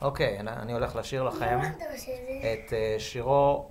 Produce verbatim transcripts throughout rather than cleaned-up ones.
אוקיי, אני הולך לשיר לכם את שירו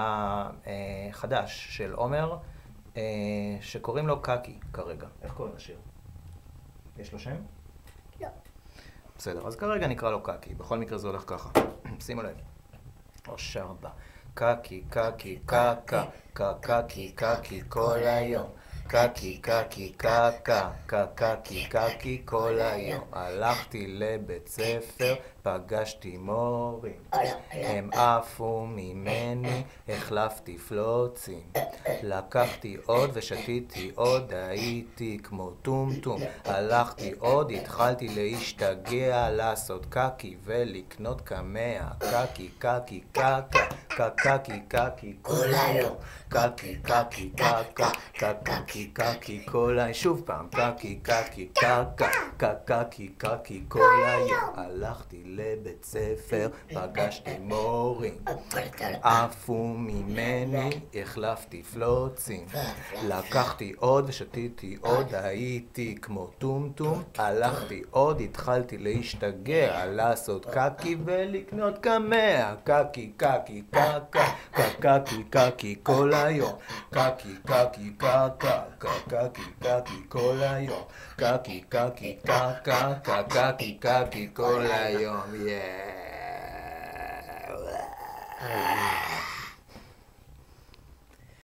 החדש של עומר, שקוראים לו קקי כרגע. איך קוראים לשיר? יש לו שם? לא. בסדר, אז כרגע נקרא לו קקי. בכל מקרה זה הולך ככה. שימו לב. ראש ארבע. קקי, קקי, קקה, קקי, קקי כל היום. קקי, קקי, קקה, קקי, קקי כל היום. הלכתי לבית ספר, פגשתי מורים. הם עפו ממני, החלפתי פלוצים. לקחתי עוד ושתיתי עוד, הייתי כמו טומטום. הלכתי עוד, התחלתי להשתגע, לעשות קקי ולקנות קמע. קקי, קקי, קקה, קקי, קקי כל היום. קקי, קקי, קקה, קקי, קקי כל היום. שוב פעם, קקי, קקי, קקה, קקי, קקי כל היום. הלכתי לבית ספר, פגשתי מורים. עפו ממני, החלפתי פלוצים. לקחתי עוד ושתיתי עוד, הייתי כמו טומטום. הלכתי עוד, התחלתי להשתגע, לעשות קקי ולקנות קמע. קקי, קקי, קקה, קקי, קקי כל היום. קקי, קקי, קקה, קקי, קקי כל היום. קקי, קקי, קקה, קקי, קקי כל היום. יאה